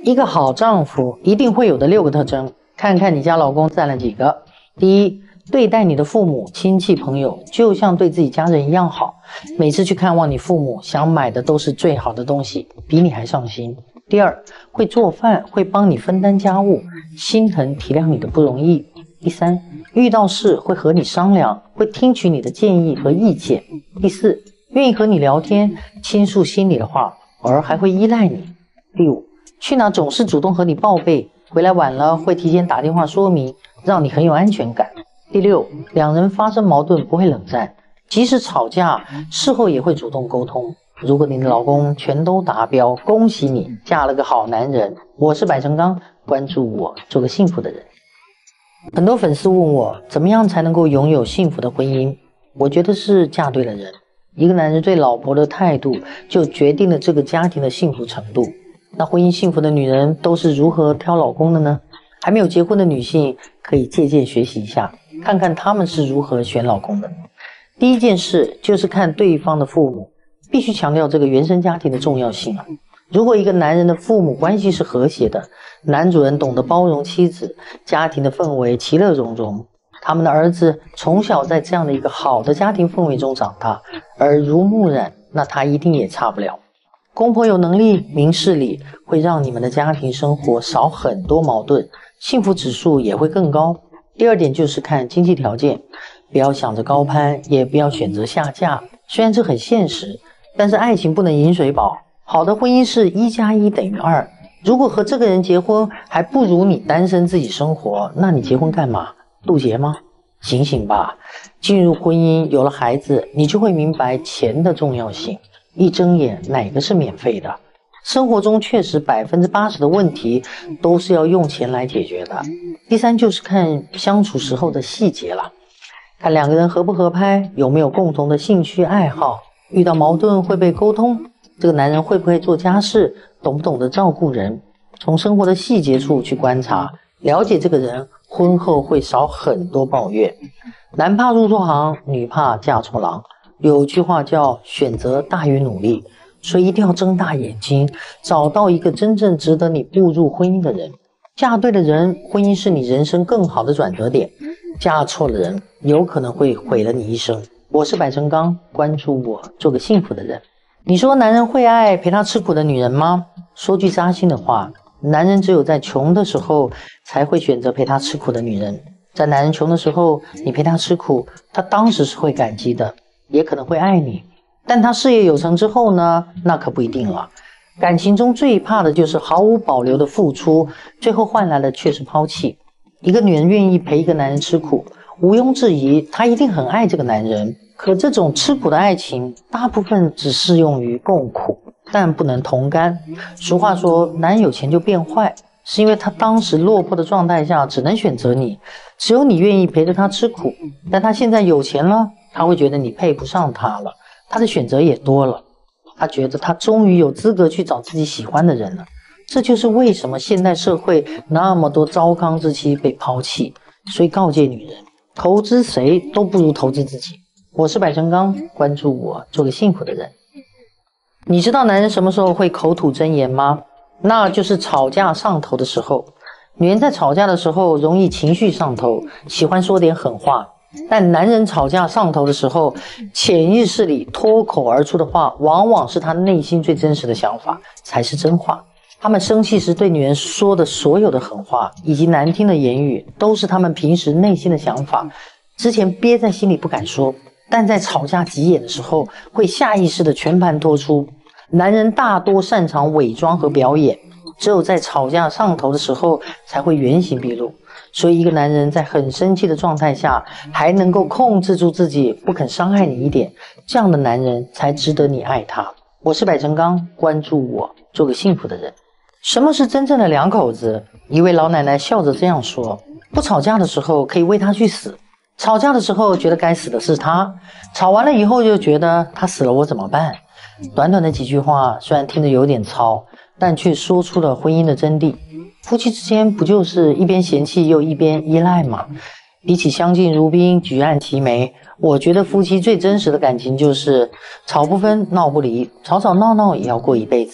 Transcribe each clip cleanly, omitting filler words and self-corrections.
一个好丈夫一定会有的6个特征，看看你家老公占了几个。第一，对待你的父母、亲戚、朋友，就像对自己家人一样好。每次去看望你父母，想买的都是最好的东西，比你还上心。第二，会做饭，会帮你分担家务，心疼体谅你的不容易。第三，遇到事会和你商量，会听取你的建议和意见。第四，愿意和你聊天，倾诉心里的话，偶尔还会依赖你。第五，去哪总是主动和你报备，回来晚了会提前打电话说明，让你很有安全感。第六，两人发生矛盾不会冷战，即使吵架，事后也会主动沟通。如果你的老公全都达标，恭喜你，嫁了个好男人。我是百成钢，关注我，做个幸福的人。很多粉丝问我，怎么样才能够拥有幸福的婚姻？我觉得是嫁对了人。一个男人对老婆的态度，就决定了这个家庭的幸福程度。那婚姻幸福的女人都是如何挑老公的呢？还没有结婚的女性可以借鉴学习一下，看看她们是如何选老公的。第一件事就是看对方的父母，必须强调这个原生家庭的重要性啊。如果一个男人的父母关系是和谐的，男主人懂得包容妻子，家庭的氛围其乐融融，他们的儿子从小在这样的一个好的家庭氛围中长大，耳濡目染，那他一定也差不了。公婆有能力、明事理，会让你们的家庭生活少很多矛盾，幸福指数也会更高。第二点就是看经济条件，不要想着高攀，也不要选择下嫁。虽然这很现实，但是爱情不能饮水饱。好的婚姻是1+1=2。如果和这个人结婚还不如你单身自己生活，那你结婚干嘛？渡劫吗？醒醒吧！进入婚姻有了孩子，你就会明白钱的重要性。一睁眼，哪个是免费的？生活中确实80%的问题都是要用钱来解决的。第三就是看相处时候的细节了，看两个人合不合拍，有没有共同的兴趣爱好，遇到矛盾会被沟通，这个男人会不会做家事，懂不懂得照顾人，从生活的细节处去观察，了解这个人，婚后会少很多抱怨。男怕入错行，女怕嫁错郎。有句话叫选择大于努力，所以一定要睁大眼睛，找到一个真正值得你步入婚姻的人。嫁对的人，婚姻是你人生更好的转折点；嫁错了人，有可能会毁了你一生。我是百成钢，关注我，做个幸福的人。你说男人会爱陪他吃苦的女人吗？说句扎心的话，男人只有在穷的时候才会选择陪他吃苦的女人。在男人穷的时候，你陪他吃苦，他当时是会感激的，也可能会爱你。但他事业有成之后呢，那可不一定了。感情中最怕的就是毫无保留的付出，最后换来的却是抛弃。一个女人愿意陪一个男人吃苦，毋庸置疑，她一定很爱这个男人。可这种吃苦的爱情，大部分只适用于共苦，但不能同甘。俗话说，男人有钱就变坏，是因为他当时落魄的状态下只能选择你，只有你愿意陪着他吃苦。但他现在有钱了，他会觉得你配不上他了，他的选择也多了，他觉得他终于有资格去找自己喜欢的人了。这就是为什么现代社会那么多糟糠之妻被抛弃。所以告诫女人，投资谁都不如投资自己。我是百成钢，关注我，做个幸福的人。你知道男人什么时候会口吐真言吗？那就是吵架上头的时候。女人在吵架的时候容易情绪上头，喜欢说点狠话，但男人吵架上头的时候，潜意识里脱口而出的话，往往是他内心最真实的想法，才是真话。他们生气时对女人说的所有的狠话以及难听的言语，都是他们平时内心的想法，之前憋在心里不敢说，但在吵架急眼的时候，会下意识的全盘托出。男人大多擅长伪装和表演，只有在吵架上头的时候才会原形毕露。所以一个男人在很生气的状态下，还能够控制住自己，不肯伤害你一点，这样的男人才值得你爱他。我是百成钢，关注我，做个幸福的人。什么是真正的两口子？一位老奶奶笑着这样说，不吵架的时候可以为他去死，吵架的时候觉得该死的是他，吵完了以后就觉得他死了我怎么办？短短的几句话，虽然听着有点糙，但却说出了婚姻的真谛。夫妻之间不就是一边嫌弃又一边依赖吗？比起相敬如宾、举案齐眉，我觉得夫妻最真实的感情就是吵不分、闹不离，吵吵闹闹也要过一辈子。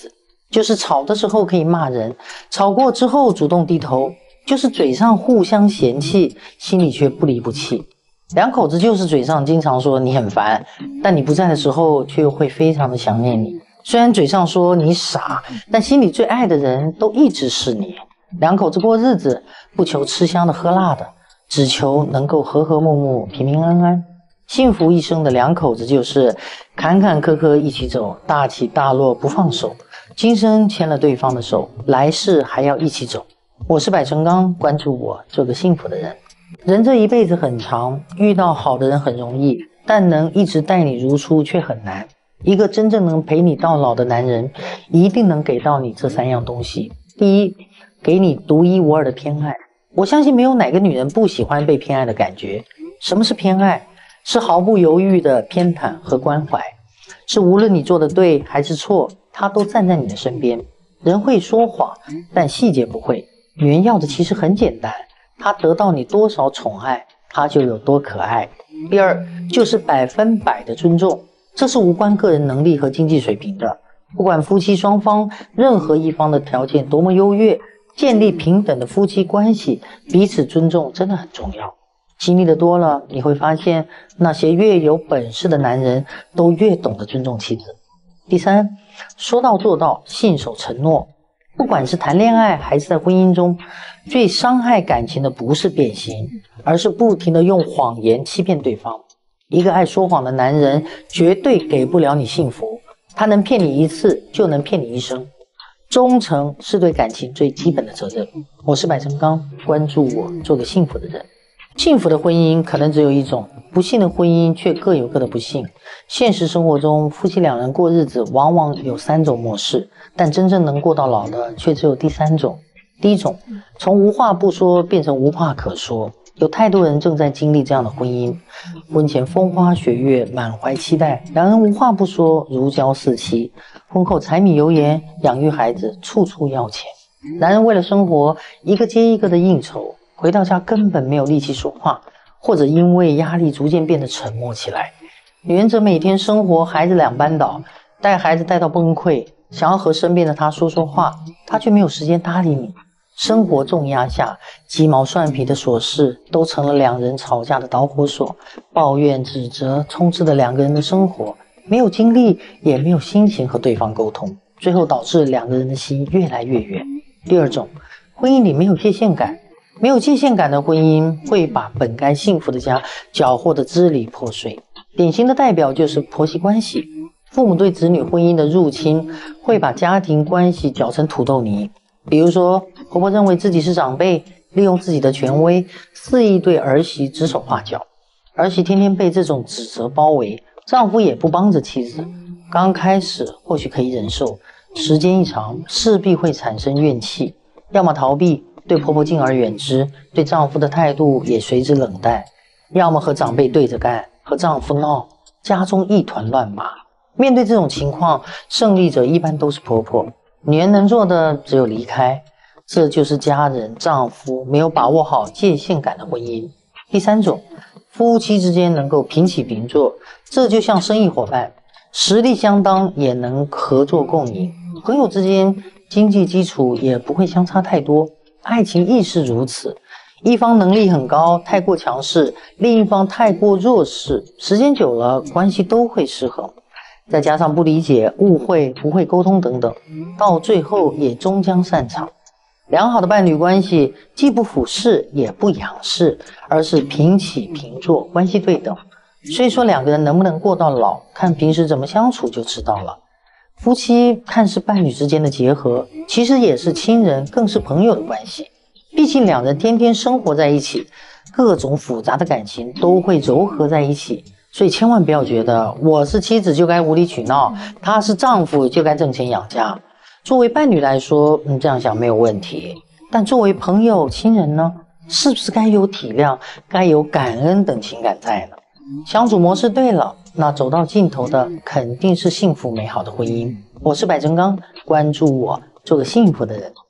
就是吵的时候可以骂人，吵过之后主动低头，就是嘴上互相嫌弃，心里却不离不弃。两口子就是嘴上经常说你很烦，但你不在的时候却又会非常的想念你。虽然嘴上说你傻，但心里最爱的人都一直是你。两口子过日子，不求吃香的喝辣的，只求能够和和睦睦、平平安安。幸福一生的两口子就是坎坎坷坷一起走，大起大落不放手。今生牵了对方的手，来世还要一起走。我是百成钢，关注我，做个幸福的人。人这一辈子很长，遇到好的人很容易，但能一直待你如初却很难。一个真正能陪你到老的男人，一定能给到你这3样东西。第一，给你独一无二的偏爱。我相信没有哪个女人不喜欢被偏爱的感觉。什么是偏爱？是毫不犹豫的偏袒和关怀，是无论你做的对还是错，他都站在你的身边。人会说谎，但细节不会。女人要的其实很简单，她得到你多少宠爱，她就有多可爱。第二，就是100%的尊重，这是无关个人能力和经济水平的。不管夫妻双方任何一方的条件多么优越，建立平等的夫妻关系，彼此尊重真的很重要。经历的多了，你会发现那些越有本事的男人都越懂得尊重妻子。第三，说到做到，信守承诺。不管是谈恋爱还是在婚姻中，最伤害感情的不是变心，而是不停的用谎言欺骗对方。一个爱说谎的男人绝对给不了你幸福，他能骗你一次就能骗你一生。忠诚是对感情最基本的责任。我是百成钢，关注我，做个幸福的人。幸福的婚姻可能只有一种，不幸的婚姻却各有各的不幸。现实生活中，夫妻2人过日子往往有3种模式，但真正能过到老的却只有第3种。第一种，从无话不说变成无话可说。有太多人正在经历这样的婚姻，婚前风花雪月，满怀期待，2人无话不说，如胶似漆。婚后柴米油盐，养育孩子，处处要钱。男人为了生活，一个接一个的应酬，回到家根本没有力气说话，或者因为压力逐渐变得沉默起来。女人则每天生活孩子2班倒，带孩子带到崩溃，想要和身边的他说说话，他却没有时间搭理你。生活重压下，鸡毛蒜皮的琐事都成了2人吵架的导火索，抱怨指责充斥着2个人的生活，没有精力也没有心情和对方沟通，最后导致2个人的心越来越远。第二种，婚姻里没有界限感。没有界限感的婚姻会把本该幸福的家搅和得支离破碎。典型的代表就是婆媳关系。父母对子女婚姻的入侵会把家庭关系搅成土豆泥。比如说，婆婆认为自己是长辈，利用自己的权威，肆意对儿媳指手画脚。儿媳天天被这种指责包围，丈夫也不帮着妻子。刚开始或许可以忍受，时间一长，势必会产生怨气，要么逃避，对婆婆敬而远之，对丈夫的态度也随之冷淡；要么和长辈对着干，和丈夫闹，家中一团乱麻。面对这种情况，胜利者一般都是婆婆。女人能做的只有离开，这就是家人丈夫没有把握好界限感的婚姻。第3种，夫妻之间能够平起平坐，这就像生意伙伴，实力相当也能合作共赢。朋友之间经济基础也不会相差太多，爱情亦是如此。一方能力很高，太过强势，另一方太过弱势，时间久了关系都会失衡。再加上不理解、误会、不会沟通等等，到最后也终将散场。良好的伴侣关系既不俯视也不仰视，而是平起平坐，关系对等。所以说2个人能不能过到老，看平时怎么相处就知道了。夫妻看似伴侣之间的结合，其实也是亲人更是朋友的关系。毕竟2人天天生活在一起，各种复杂的感情都会糅合在一起。所以千万不要觉得我是妻子就该无理取闹，他是丈夫就该挣钱养家。作为伴侣来说，这样想没有问题。但作为朋友、亲人呢，是不是该有体谅，该有感恩等情感在呢？相处模式对了，那走到尽头的肯定是幸福美好的婚姻。我是百成钢，关注我，做个幸福的人。